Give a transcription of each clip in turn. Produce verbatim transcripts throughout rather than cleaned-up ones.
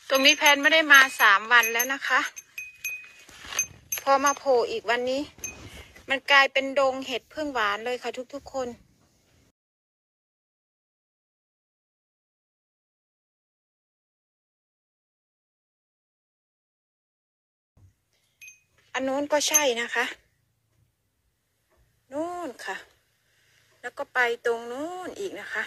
ตรงนี้แพนไม่ได้มาสามวันแล้วนะคะพอมาโผล่อีกวันนี้มันกลายเป็นดงเห็ดพึ่งหวานเลยค่ะทุกๆคนอันนู้นก็ใช่นะคะนู่นค่ะแล้วก็ไปตรงนู้นอีกนะคะ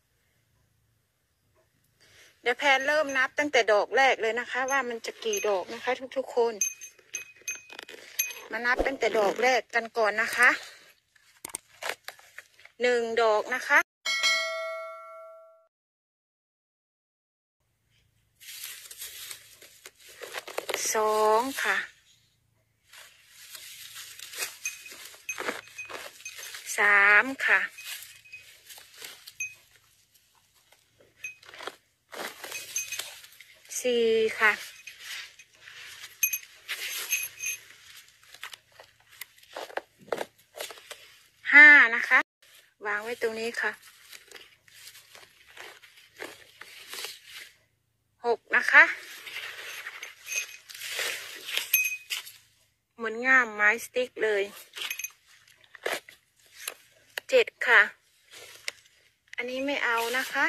เดี๋ยวแพนเริ่มนับตั้งแต่ดอกแรกเลยนะคะว่ามันจะกี่ดอกนะคะทุกๆคนมานับตั้งแต่ดอกแรกกันก่อนนะคะหนึ่งดอกนะคะสองค่ะสามค่ะสี่ค่ะห้านะคะวางไว้ตรงนี้ค่ะหกนะคะเหมือนง่ามไม้สติ๊กเลยเจ็ดค่ะอันนี้ไม่เอานะคะ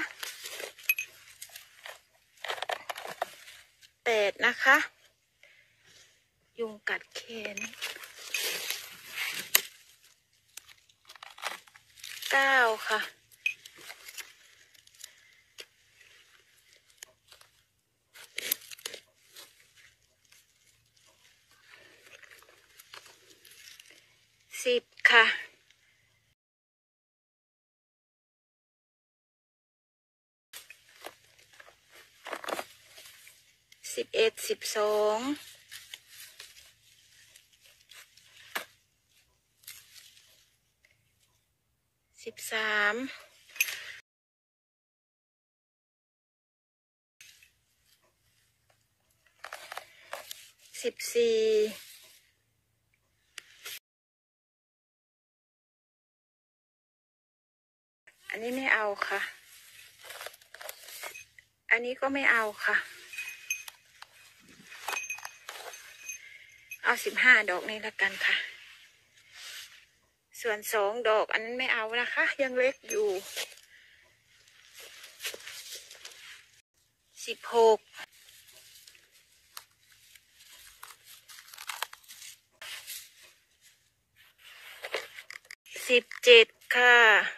แปดนะคะยุงกัดแขนเก้าค่ะสิบค่ะสิบเอ็ดสิบสองสิบสามสิบสี่อันนี้ไม่เอาค่ะอันนี้ก็ไม่เอาค่ะเอาสิบห้าดอกนี้ละกันค่ะส่วนสองดอกอันนั้นไม่เอานะคะยังเล็กอยู่สิบหกสิบเจ็ดค่ะ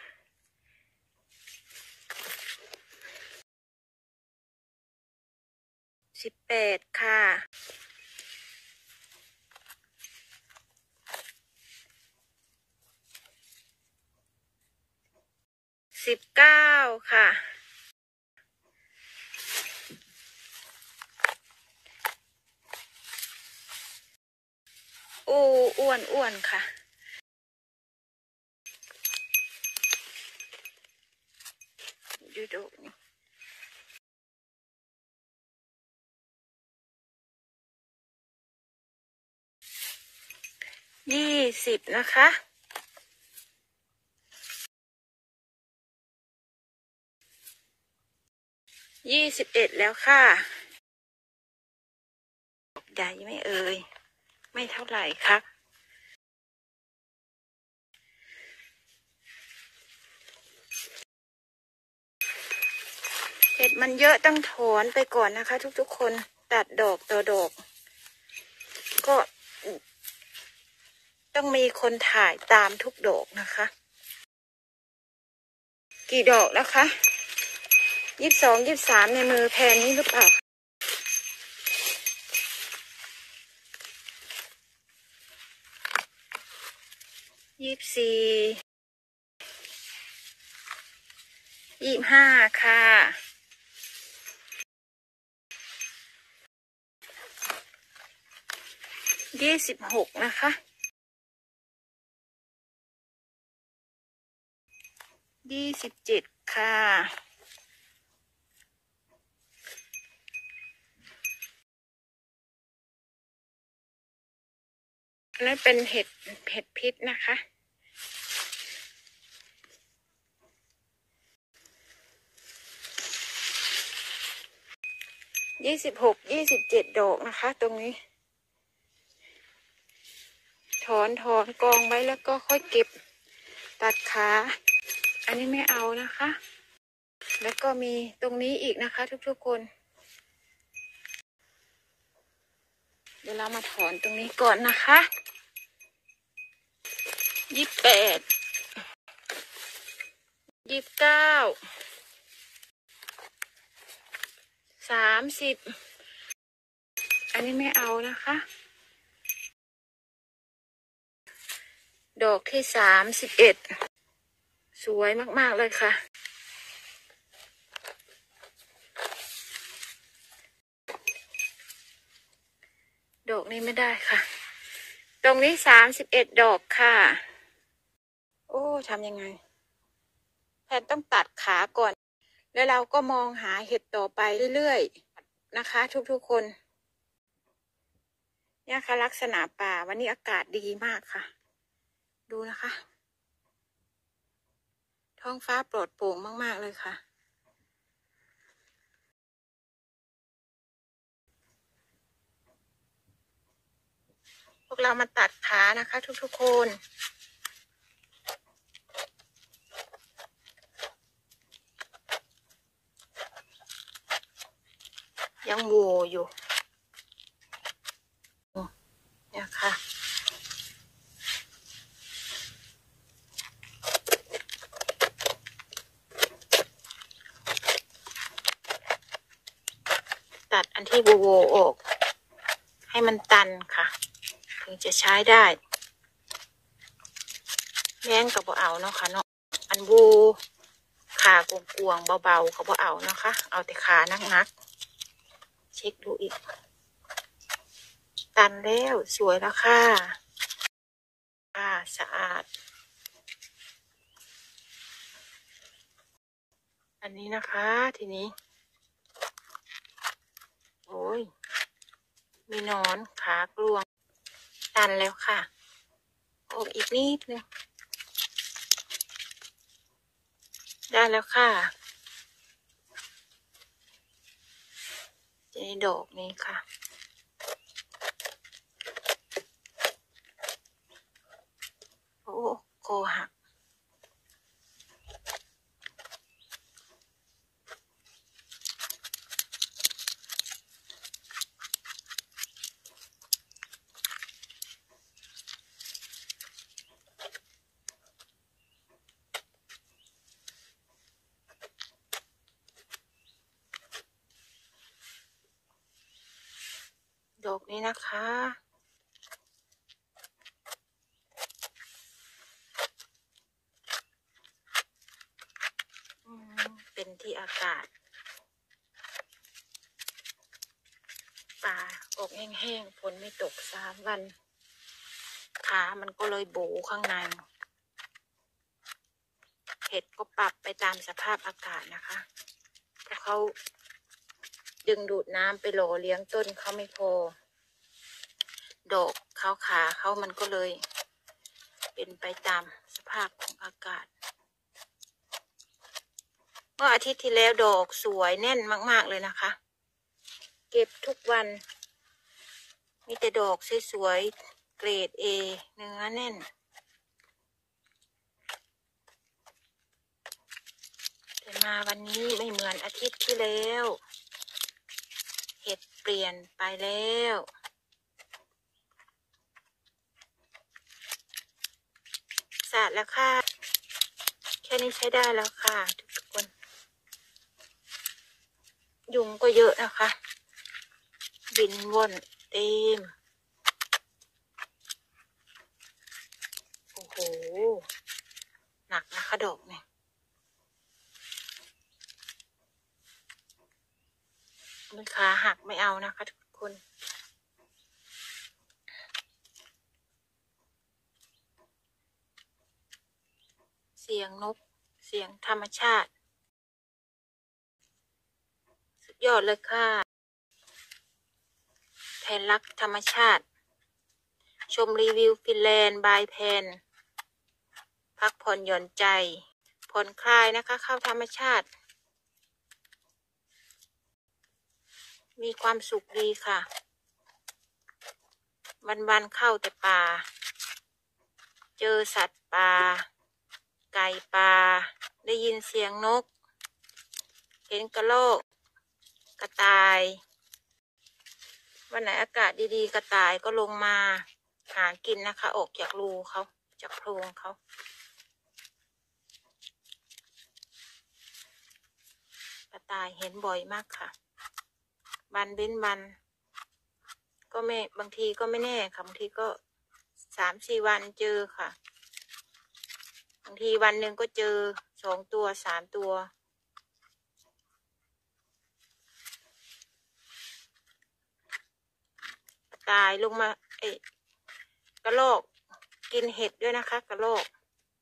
สิบแปดค่ะสิบเก้าค่ะอู้อ้วนอ้วนค่ะดูดูนี่ยี่สิบนะคะยี่สิบเอ็ดแล้วค่ะใหญ่ไม่เอ่ยไม่เท่าไหร่ครับเห็ดมันเยอะต้องถอนไปก่อนนะคะทุกๆคนตัดดอกต่อดอกก็ต้องมีคนถ่ายตามทุกดอกนะคะกี่ดอกแล้วคะยี่สิบสองยี่สิบสามในมือแพนนี้หรือเปล่ายี่สิบสี่ยี่สิบห้าค่ะยี่สิบหกนะคะยี่สิบเจ็ดค่ะอันนั้นเป็นเห็ดเห็ดพิษนะคะยี่สิบหกยี่สิบเจ็ดดอกนะคะตรงนี้ถอนถอนกองไว้แล้วก็ค่อยเก็บตัดขาอันนี้ไม่เอานะคะแล้วก็มีตรงนี้อีกนะคะทุกๆคนเดี๋ยวเรามาถอนตรงนี้ก่อนนะคะยี่สิบแปดยี่สิบเก้าสามสิบอันนี้ไม่เอานะคะดอกที่สามสิบเอ็ดสวยมากๆเลยค่ะดอกนี้ไม่ได้ค่ะตรงนี้สามสิบเอ็ดดอกค่ะโอ้ทำยังไงแพนต้องตัดขาก่อนแล้วเราก็มองหาเห็ดต่อไปเรื่อยๆนะคะทุกๆคนเนี่ยค่ะลักษณะป่าวันนี้อากาศดีมากค่ะดูนะคะท้องฟ้าปลอดโปร่งมากๆเลยค่ะพวกเรามาตัดขานะคะทุกๆคนยังโวอยู่เนี่ยค่ะตัดอันที่โวโวออกให้มันตันค่ะถึงจะใช้ได้แม่งกับบ่เอาเนาะค่ะเนาะอันโวขากวงๆเบาๆเขาบ่เอานะคะเอาแต่ขานักๆเช็คดูอีกตันแล้วสวยแล้วค่ะอ่าสะอาดอันนี้นะคะทีนี้โอ้ยมีนอนขากลวงตันแล้วค่ะออกอีกนิดนึงได้แล้วค่ะในดอกนี้ค่ะโอ้โคหักดอกนี้นะคะเป็นที่อากาศป่าออกแห้งๆฝนไม่ตกสามวันขามันก็เลยโบข้างในเห็ดก็ปรับไปตามสภาพอากาศนะคะเพราะเขาดึงดูดน้ำไปหล่อเลี้ยงต้นเขาไม่พอดอกเขาขาเขามันก็เลยเป็นไปตามสภาพของอากาศเมื่ออาทิตย์ที่แล้วดอกสวยแน่นมากๆเลยนะคะเก็บทุกวันมีแต่ดอกสวยๆเกรด เอ เนื้อแน่นแต่มาวันนี้ไม่เหมือนอาทิตย์ที่แล้วเห็ดเปลี่ยนไปแล้วสะอาดแล้วค่ะแค่นี้ใช้ได้แล้วค่ะทุกคนยุงก็เยอะนะคะบินวนเต็มโอ้โหหนักนะคะดอกเนี่ยมันขาหักไม่เอานะคะทุกคนเสียงนกเสียงธรรมชาติสุดยอดเลยค่ะแผนรักธรรมชาติชมรีวิวฟินแลนด์บายแพนพักผ่อนหย่อนใจผ่อนคลายนะคะเข้าธรรมชาติมีความสุขดีค่ะ วันๆเข้าแต่ป่า เจอสัตว์ป่า ไก่ป่า ได้ยินเสียงนก เห็นกระรอก กระต่าย วันไหนอากาศดีๆกระต่ายก็ลงมาหากินนะคะ ออกจากรูเขาจากโพรงเขากระต่ายเห็นบ่อยมากค่ะวันเว้นวันก็ไม่บางทีก็ไม่แน่ค่ะบางทีก็สามสี่วันเจอค่ะบางทีวันหนึ่งก็เจอสองตัวสามตัวกระต่ายลงมาเอ้กระรอกกินเห็ดด้วยนะคะกระรอก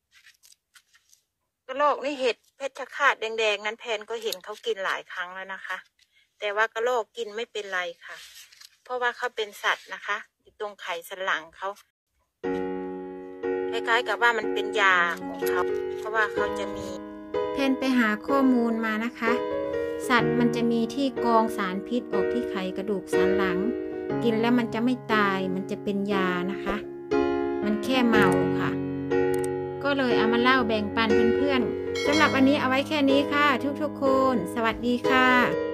กระรอกนี่เห็ดเพชรฆาตแดงๆนั้นแพนก็เห็นเขากินหลายครั้งแล้วนะคะแต่ว่ากระรอกกินไม่เป็นไรค่ะเพราะว่าเขาเป็นสัตว์นะคะอยู่ตรงไขสันหลังเขาคล้ายๆกับว่ามันเป็นยาของเขาเพราะว่าเขาจะมีแพนไปหาข้อมูลมานะคะสัตว์มันจะมีที่กรองสารพิษออกที่ไขกระดูกสันหลังกินแล้วมันจะไม่ตายมันจะเป็นยานะคะมันแค่เมาค่ะก็เลยเอามาเล่าแบ่งปันเพื่อนๆสำหรับวันนี้เอาไว้แค่นี้ค่ะทุกๆคนสวัสดีค่ะ